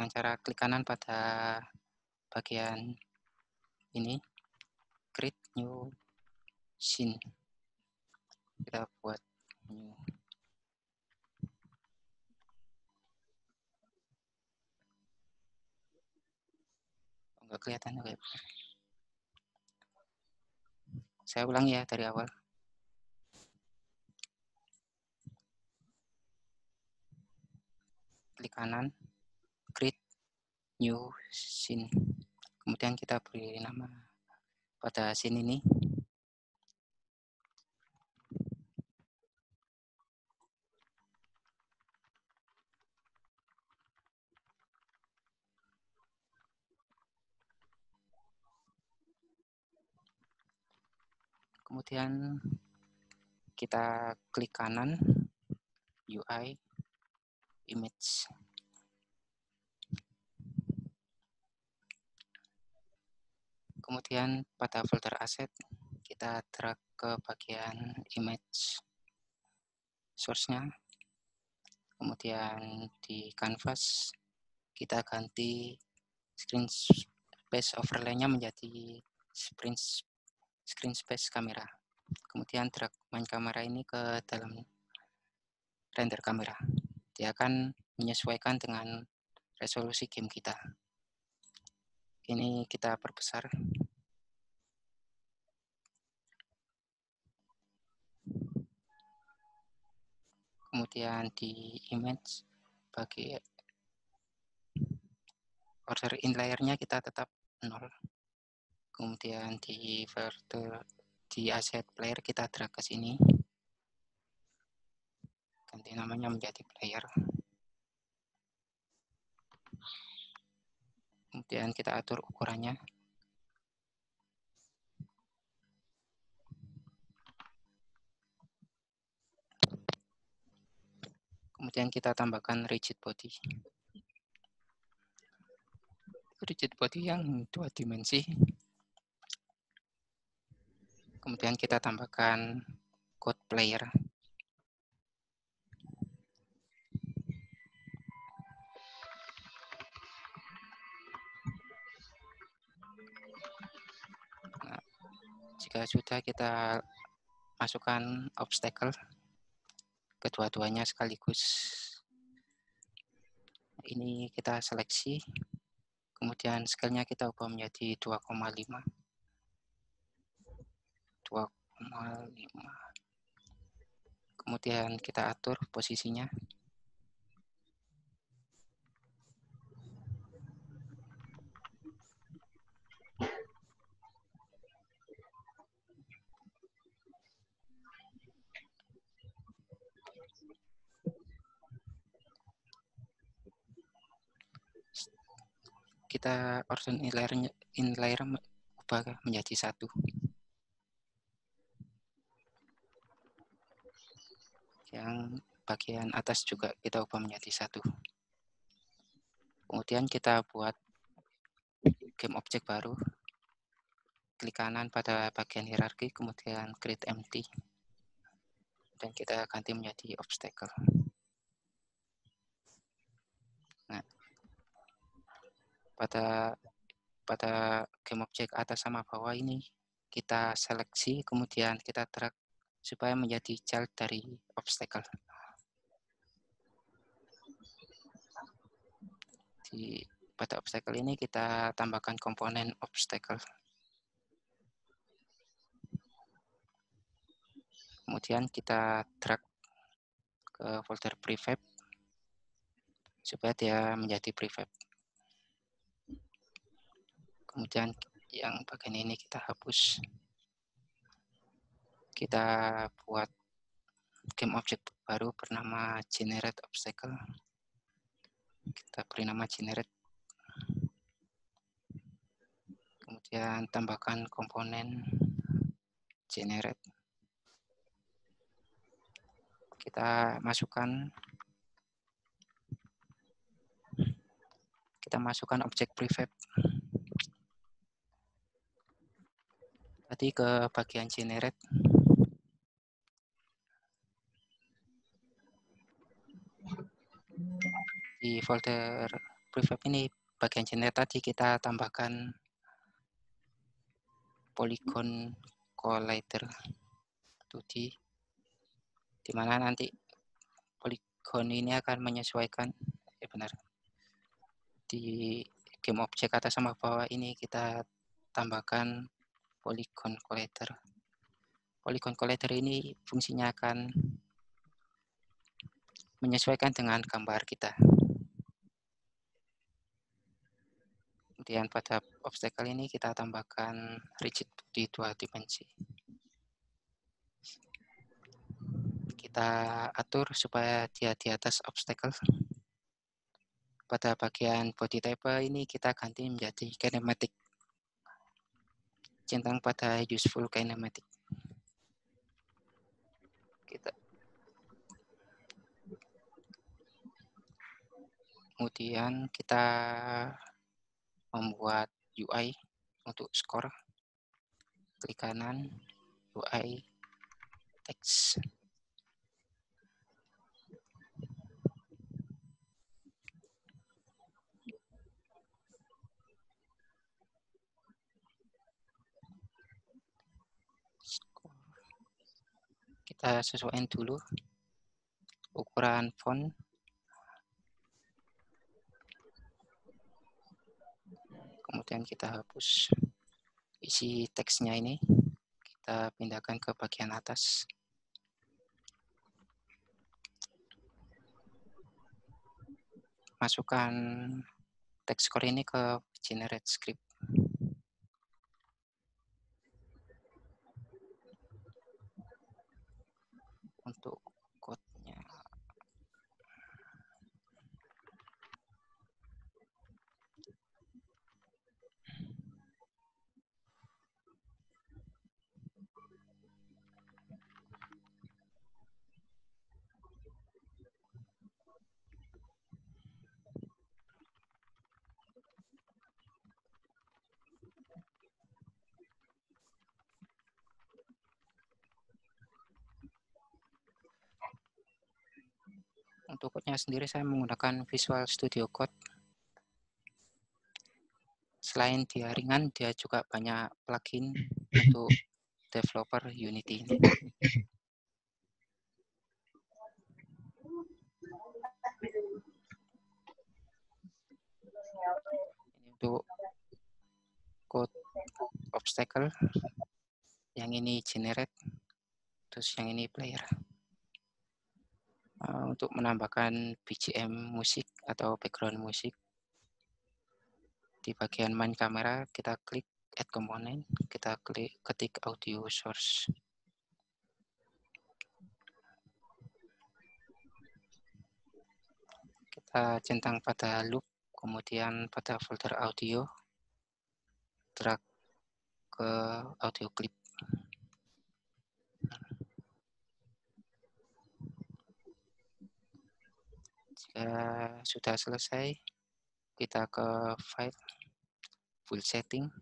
dengan cara klik kanan pada bagian ini, create new scene. Kita buat new. Enggak kelihatan, oke. Saya ulang ya dari awal. Klik kanan, create new scene. Kemudian kita beri nama pada scene ini. Kemudian kita klik kanan, UI, image. Kemudian pada folder aset, kita drag ke bagian image source-nya. Kemudian di canvas, kita ganti screen space overlay-nya menjadi screen space kamera. Kemudian drag main kamera ini ke dalam render kamera. Dia akan menyesuaikan dengan resolusi game kita. Ini kita perbesar. Kemudian di image, bagi order in layer-nya kita tetap 0. Kemudian di folder di asset player kita drag ke sini. Ganti namanya menjadi player. Kemudian kita atur ukurannya. Kemudian kita tambahkan rigid body. Rigid body yang 2 dimensi. Kemudian kita tambahkan code player. Nah, jika sudah, kita masukkan obstacle. Kedua-duanya sekaligus. Ini kita seleksi. Kemudian scale-nya kita ubah menjadi 2,5. 2,5. Kemudian kita atur posisinya. Kita order in layer ubah menjadi 1. Yang bagian atas juga kita ubah menjadi 1. Kemudian kita buat game object baru. Klik kanan pada bagian hierarki, kemudian create empty. Dan kita ganti menjadi obstacle. Nah, pada game object atas sama bawah ini kita seleksi, kemudian kita drag supaya menjadi child dari obstacle. Pada obstacle ini kita tambahkan komponen obstacle. Kemudian kita drag ke folder prefab supaya dia menjadi prefab. Kemudian yang bagian ini kita hapus. Kita buat game object baru bernama generate obstacle. Kita beri nama generate. Kemudian tambahkan komponen generate. Kita masukkan objek prefab tadi ke bagian generate. Di folder prefab ini bagian generate tadi kita tambahkan polygon collider 2D, di mana nanti polygon ini akan menyesuaikan benar di game objek atas sama bawah ini kita tambahkan polygon collider. Polygon collider ini fungsinya akan menyesuaikan dengan gambar kita. Kemudian pada obstacle ini kita tambahkan rigid di 2 dimensi. Kita atur supaya dia di atas obstacle. Pada bagian body type ini kita ganti menjadi kinematic. Centang pada useful kinematic. Kemudian kita membuat UI untuk score. Klik kanan, UI, text. Kita sesuaikan dulu ukuran font. Kemudian kita hapus isi teksnya ini. Kita pindahkan ke bagian atas. Masukkan teks core ini ke generate script. Untuk code-nya untuk code-nya sendiri saya menggunakan Visual Studio Code. Selain dia ringan, dia juga banyak plugin untuk developer Unity ini. Ini untuk code obstacle, yang ini generate, terus yang ini player. Untuk menambahkan BGM musik atau background musik, di bagian main kamera kita klik add component, kita ketik audio source. Kita centang pada loop, kemudian pada folder audio, drag ke audio clip. Jika sudah selesai, kita ke file, full setting.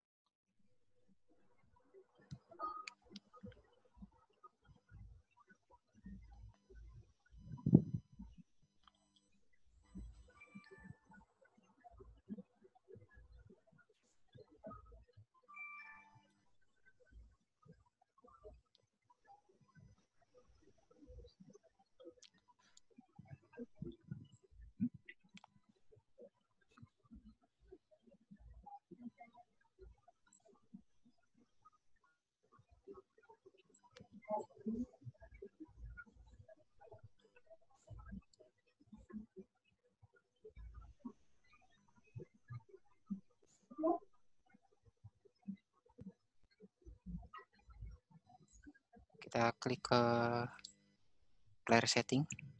Kita klik ke player setting.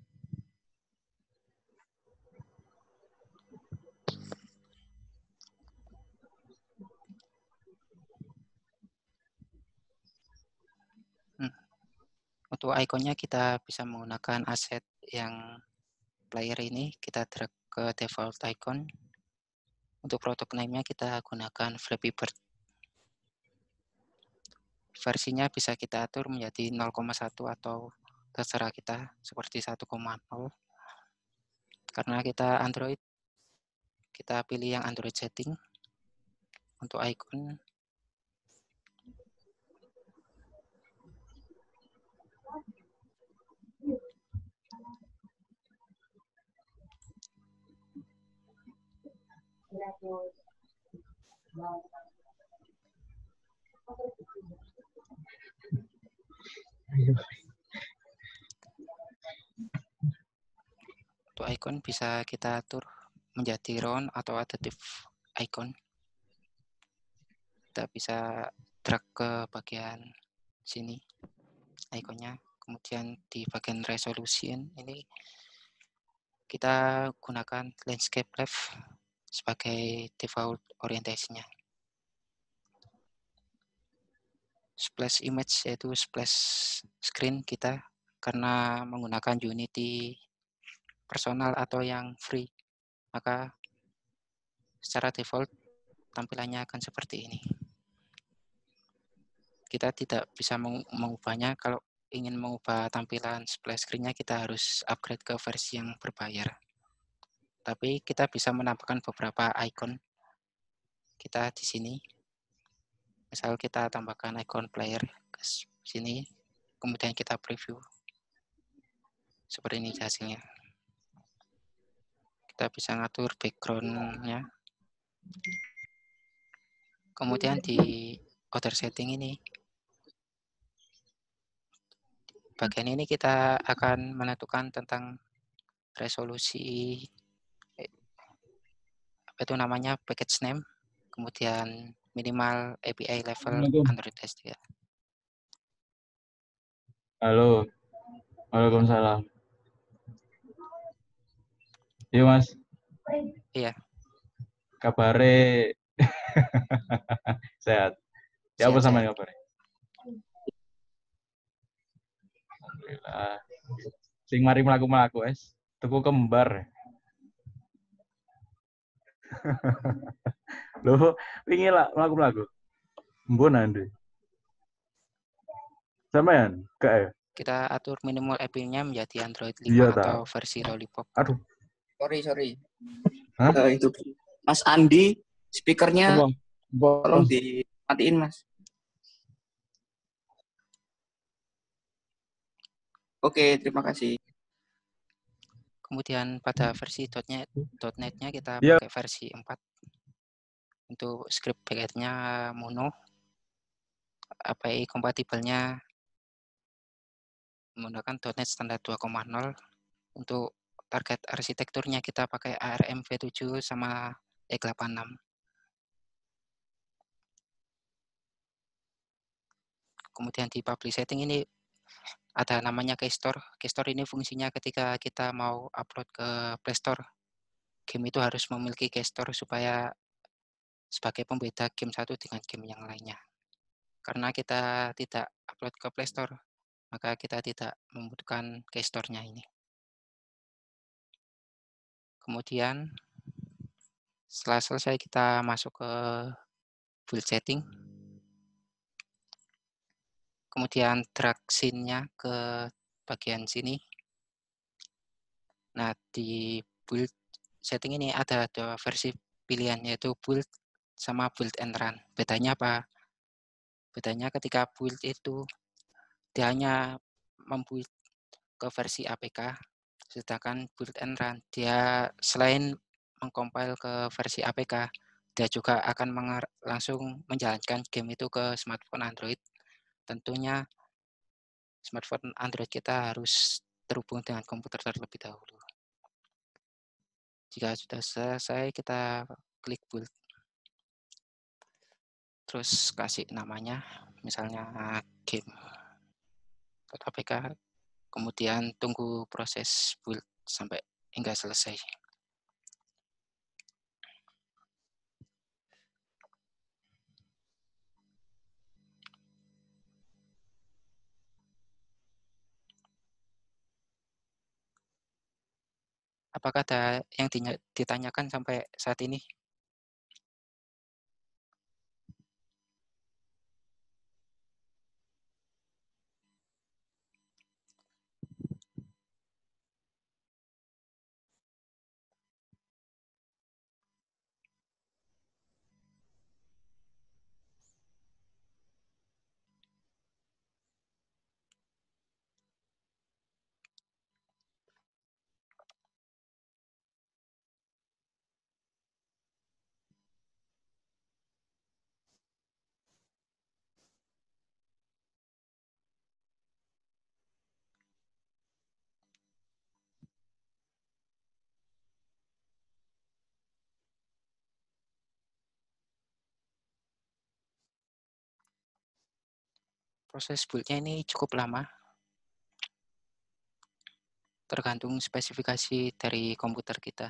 Untuk ikonnya kita bisa menggunakan aset yang player ini, kita drag ke default icon. Untuk product name-nya kita gunakan Flappy Bird. Versinya bisa kita atur menjadi 0,1 atau terserah kita seperti 1,0. Karena kita Android, Kita pilih yang Android setting untuk icon. Untuk icon bisa kita atur menjadi round atau adaptive icon. Kita bisa drag ke bagian sini ikonnya. Kemudian di bagian resolution ini kita gunakan landscape left sebagai default orientasinya. Splash image yaitu splash screen kita karena menggunakan Unity personal atau yang free, maka secara default tampilannya akan seperti ini. Kita tidak bisa mengubahnya. Kalau ingin mengubah tampilan splash screen-nya, kita harus upgrade ke versi yang berbayar. Tapi kita bisa menambahkan beberapa icon kita di sini. Misal kita tambahkan icon player ke sini, kemudian kita preview. Seperti ini hasilnya. Kita bisa ngatur background-nya. Kemudian di other setting ini, bagian ini kita akan menentukan tentang resolusi, apa itu namanya, package name, kemudian minimal API level Android S3. Halo, waalaikumsalam. Iya mas. Iya. Kabare sehat. Ya apa sama kabarnya? Alhamdulillah. Sing mari melaku es. Tuku kembar. Loh, ingin lah melaku. Mbon ande. Sampean, ya? Kita atur minimal API-nya menjadi Android 5 iya, atau versi Lollipop. Aduh. Sorry. Hah? Itu Mas Andi, speakernya tolong dimatiin Mas. Oke, terima kasih. Kemudian pada versi .NET-nya kita Iya. pakai versi 4. Untuk script backend-nya mono. API kompatibelnya menggunakan .NET standar 2.0. Untuk target arsitekturnya kita pakai ARM V7 sama x86. Kemudian di public setting ini ada namanya keystore. Keystore ini fungsinya ketika kita mau upload ke Play Store, game itu harus memiliki keystore supaya sebagai pembeda game satu dengan game yang lainnya. Karena kita tidak upload ke Play Store, maka kita tidak membutuhkan keystore-nya ini. Kemudian setelah selesai kita masuk ke build setting. Kemudian drag scene-nya ke bagian sini. Nah, di build setting ini ada dua versi pilihan, yaitu build sama build and run. Bedanya apa? Bedanya ketika build itu dia hanya membuild ke versi APK, sedangkan build and run dia selain mengcompile ke versi APK, dia juga akan langsung menjalankan game itu ke smartphone Android. Tentunya smartphone Android kita harus terhubung dengan komputer terlebih dahulu. Jika sudah selesai, kita klik build. Terus kasih namanya, misalnya game.apk, kemudian tunggu proses build sampai hingga selesai. Apakah ada yang ditanyakan sampai saat ini? Proses build-nya ini cukup lama, tergantung spesifikasi dari komputer kita.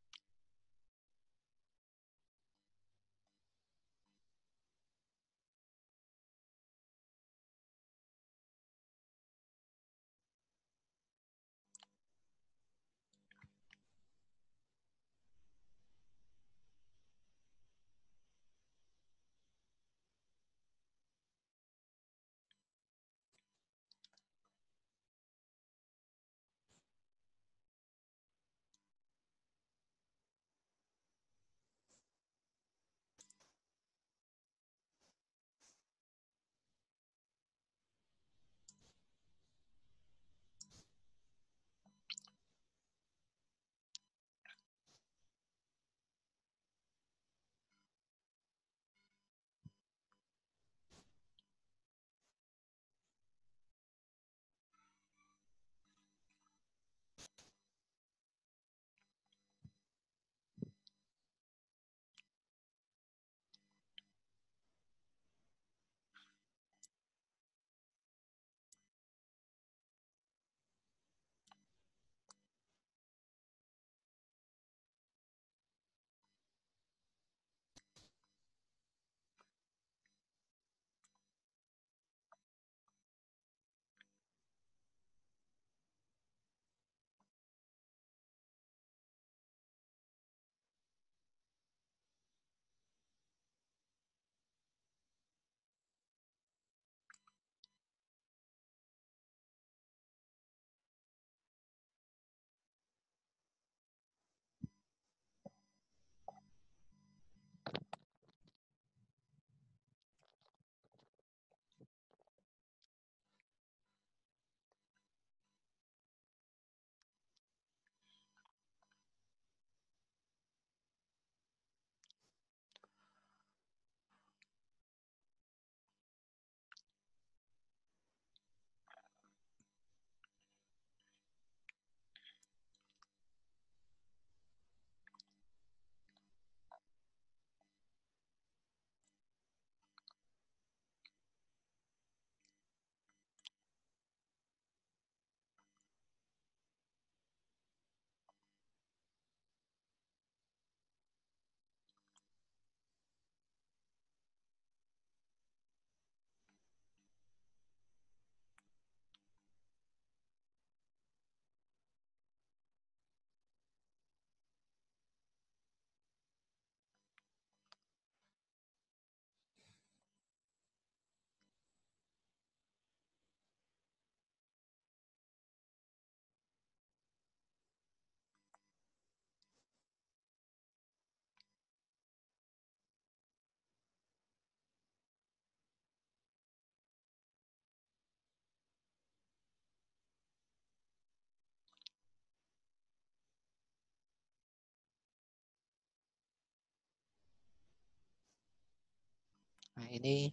Nah, ini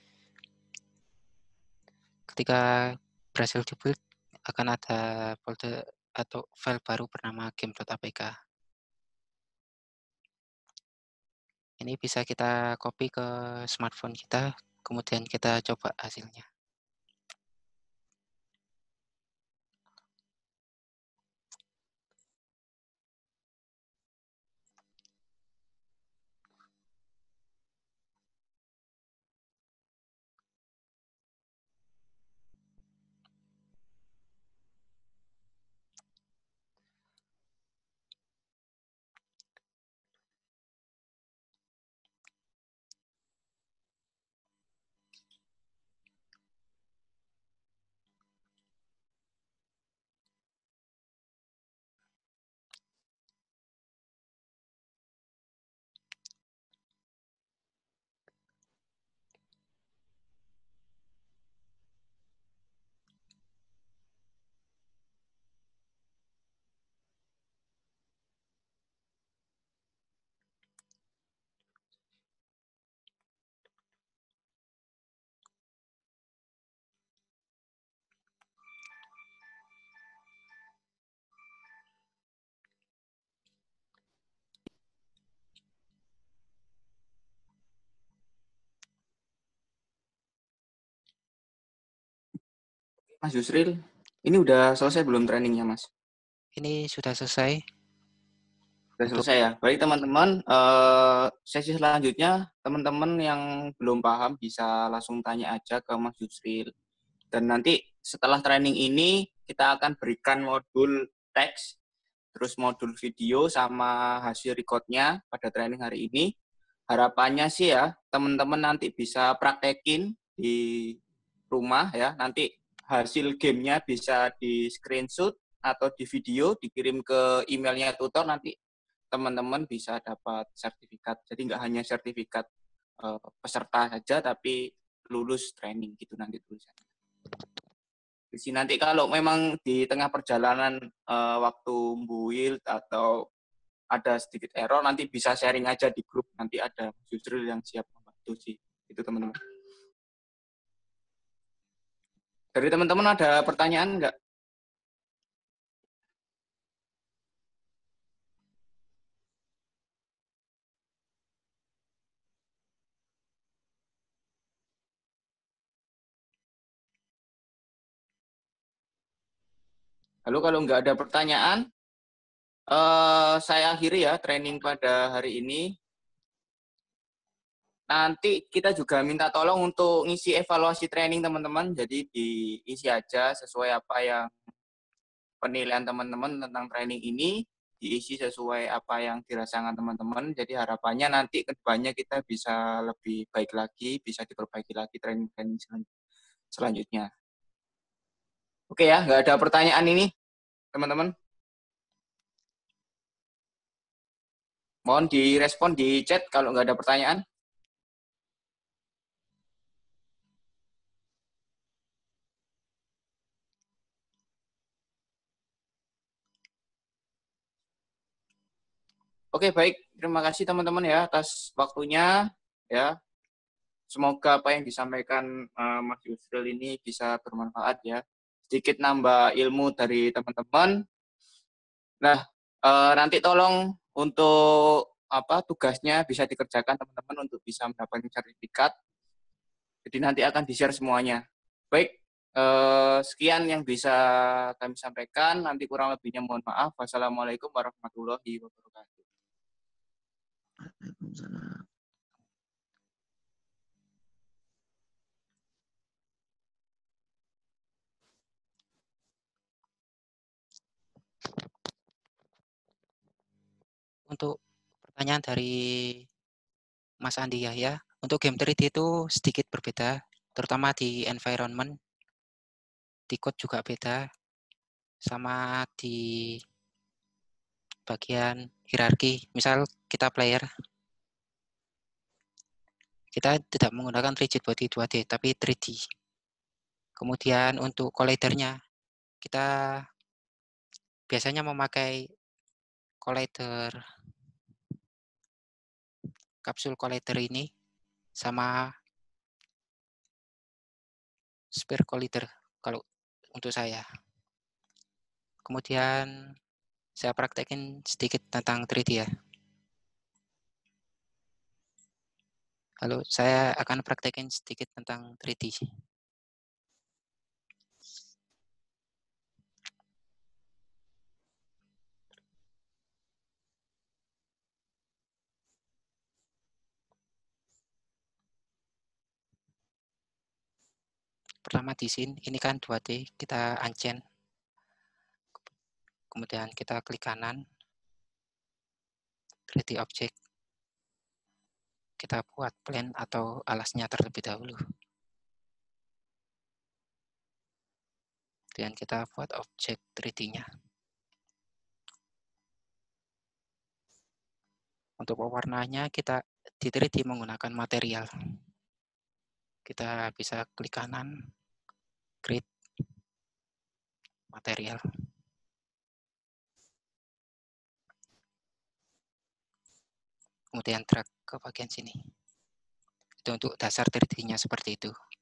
ketika berhasil di-build akan ada folder atau file baru bernama game.apk. Ini bisa kita copy ke smartphone kita, kemudian kita coba hasilnya. Mas Yusril, ini udah selesai belum trainingnya, Mas? Ini sudah selesai. Sudah Untuk selesai ya. Baik teman-teman, sesi selanjutnya teman-teman yang belum paham bisa langsung tanya aja ke Mas Yusril. Dan nanti setelah training ini kita akan berikan modul teks, terus modul video sama hasil recordnya pada training hari ini. Harapannya sih ya teman-teman nanti bisa praktekin di rumah ya. Nanti hasil gamenya bisa di screenshot atau di video dikirim ke emailnya tutor, nanti teman-teman bisa dapat sertifikat. Jadi nggak hanya sertifikat peserta saja, tapi lulus training gitu nanti tulisannya. Di sini nanti kalau memang di tengah perjalanan waktu build atau ada sedikit error, nanti bisa sharing aja di grup. Nanti ada Yusril yang siap membantu sih. Itu teman-teman. Dari teman-teman ada pertanyaan nggak? Lalu kalau nggak ada pertanyaan, saya akhiri ya training pada hari ini. Nanti kita juga minta tolong untuk ngisi evaluasi training teman-teman. Jadi diisi aja sesuai apa yang penilaian teman-teman tentang training ini, diisi sesuai apa yang dirasakan teman-teman. Jadi harapannya nanti ke depannya kita bisa lebih baik lagi, bisa diperbaiki lagi training-training selanjutnya. Oke ya, nggak ada pertanyaan ini, teman-teman. Mohon direspon di chat kalau nggak ada pertanyaan. Oke, baik. Terima kasih teman-teman ya atas waktunya. Ya, semoga apa yang disampaikan Mas Yusril ini bisa bermanfaat ya. Sedikit nambah ilmu dari teman-teman. Nah, nanti tolong untuk tugasnya bisa dikerjakan teman-teman untuk bisa mendapatkan sertifikat. Jadi nanti akan di-share semuanya. Baik, sekian yang bisa kami sampaikan. Nanti kurang lebihnya mohon maaf. Wassalamualaikum warahmatullahi wabarakatuh. Waalaikumsalam. untuk pertanyaan dari Mas Andi ya, untuk game 3D itu sedikit berbeda, terutama di environment, di code juga beda, sama di bagian hierarki. Misal kita player, kita tidak menggunakan rigid body 2D, tapi 3D. Kemudian untuk collidernya, kita biasanya memakai collider, kapsul collider ini, sama sphere collider kalau untuk saya. Kemudian saya praktekin sedikit tentang 3D ya. Halo, saya akan praktekin sedikit tentang 3D. Pertama di scene, ini kan 2D, kita unchain. Kemudian kita klik kanan, 3D object. Kita buat plane atau alasnya terlebih dahulu. Dan kita buat objek 3D-nya. Untuk pewarnanya kita di 3D menggunakan material. Kita bisa klik kanan, create material. Kemudian drag ke bagian sini. Itu untuk dasar 3D-nya seperti itu.